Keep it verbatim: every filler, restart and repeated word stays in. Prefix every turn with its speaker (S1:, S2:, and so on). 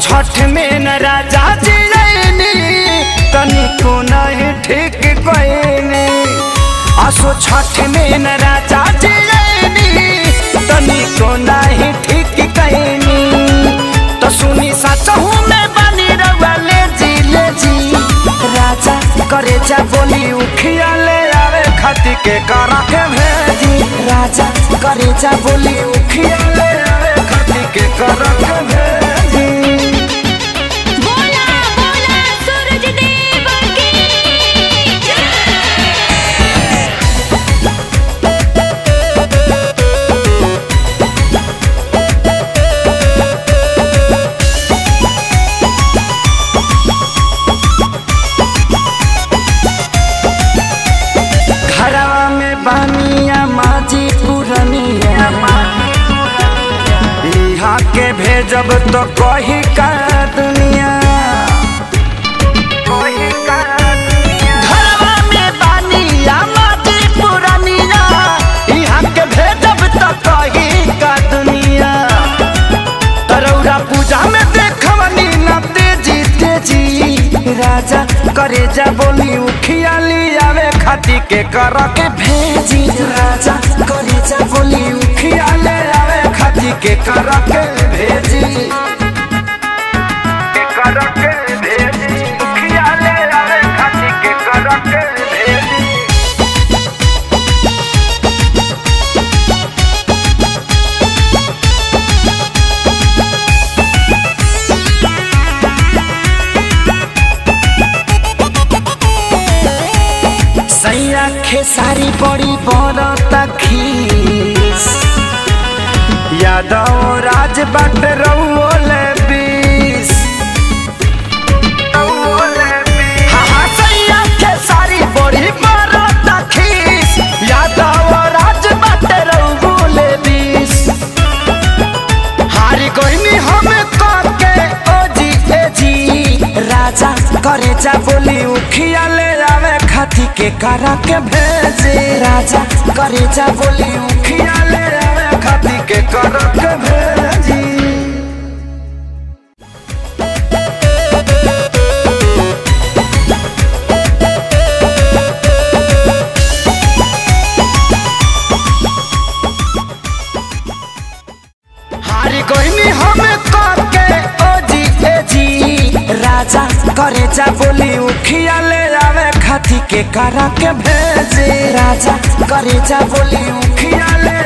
S1: छठ में न राजा जी तनिको नहीं ठीक कहनी। आसो छठ में न राजा जी तनिको नहीं ठीक कहनी। तो सुनी सचहू में बनी रउआ ले जी ले जी राजा करे जा बोली उखिया ले आवे खाती के करा के भेजी। राजा करे जा बोली उखिया ले आवे खाती के करा के भेजी।
S2: बोला बोला सूरज देव की
S1: घरवा में बानिया माजी पुरनिया यहाँ के भेजब तो कही का दुनिया। घरवा में बानिया माजी पुरनिया यहाँ के भेजब तो कही का दुनिया। तरौरा पूजा में देखवनी न तेजी तेजी राजा करे जा बोली उखिया ली आवे खाती के कर के भेजी। राजा करे जा बोली उखिया ले आवे खाती के कर के भेजी। के कर के भेजी उखिया ले आवे खाती के कर के भेजी। सैया खेसारी बड़ी बरता खीस यादव राज बाट रउले बीस। हाँ हाँ सैया खेसारी बड़ी बरता खीस यादव राज बाट रउले बीस। हारी गईनी हम के ओ जी ए जी राजा करे जा बोली उखिया ले आवे खाती के करा के भेजे। राजा करे जा बोली उखिया ले आवे खाती के करा के भेजी। हारी गईनी हम के ओ जी ए जी राजा करे जा बोली उखिया ले आवे खाती के करा के भेजे। राजा करे जा बोली उखिया ले